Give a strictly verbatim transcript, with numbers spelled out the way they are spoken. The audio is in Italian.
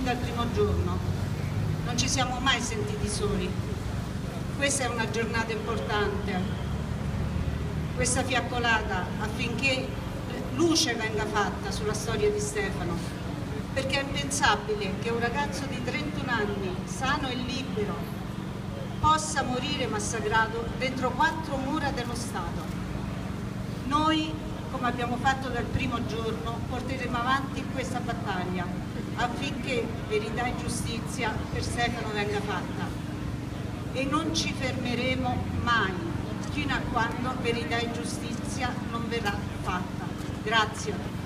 fin dal primo giorno. Non ci siamo mai sentiti soli. Questa è una giornata importante, questa fiaccolata affinché luce venga fatta sulla storia di Stefano, perché è impensabile che un ragazzo di trentuno anni, sano e libero, possa morire massacrato dentro quattro mura dello Stato. Noi, come abbiamo fatto dal primo giorno, porteremo avanti questa battaglia affinché verità e giustizia per Stefano venga fatta, e non ci fermeremo mai fino a quando verità e giustizia non verrà fatta. Grazie.